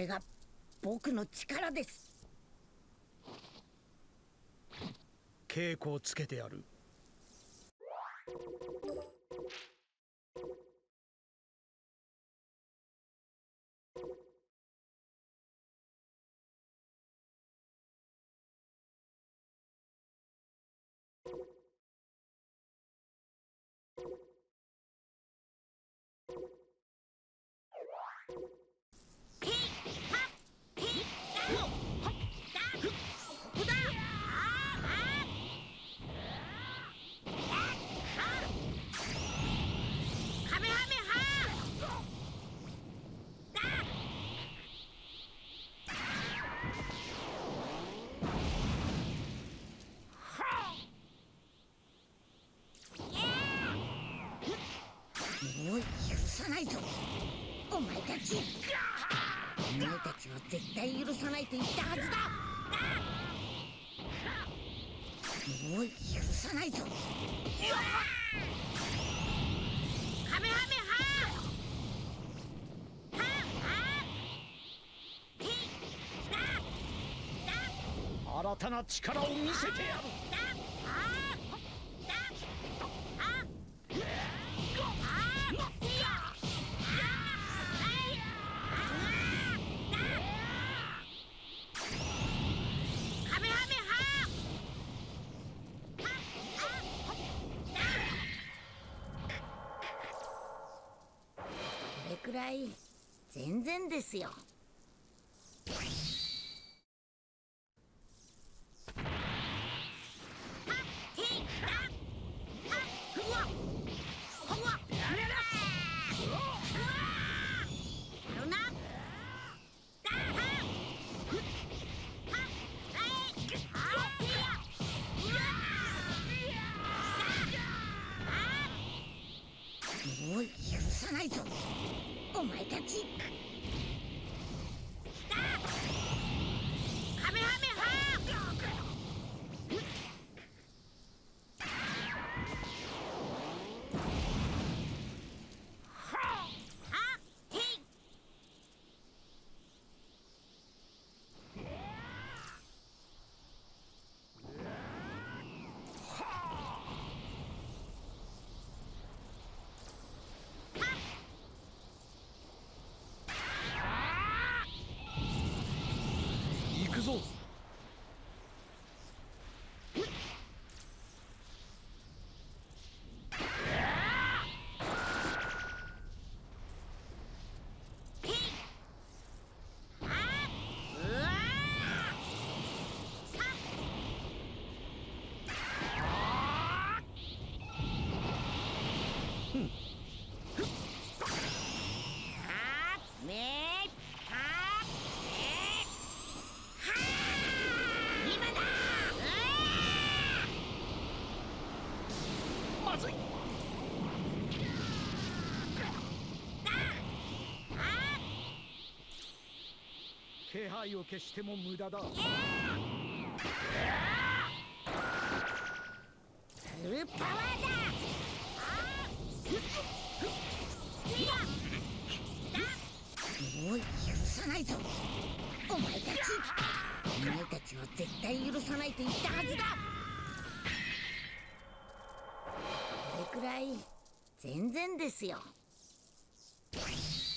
れが僕の力です。 稽古をつけてやる。 もう許さないぞ、お前たち。お前たちは絶対許さないと言ったはずだ。もう許さないぞ。カメハメハ新たな力を見せてやる。これくらい全然ですよ。もう許さないぞ、お前たち。カメハメハ行くぞ。まずい。気配を消しても無駄だ。 フルパワーだ。もう許さないぞ、お前たち。お前たちは絶対許さないと言ったはずだ。これくらい全然ですよ。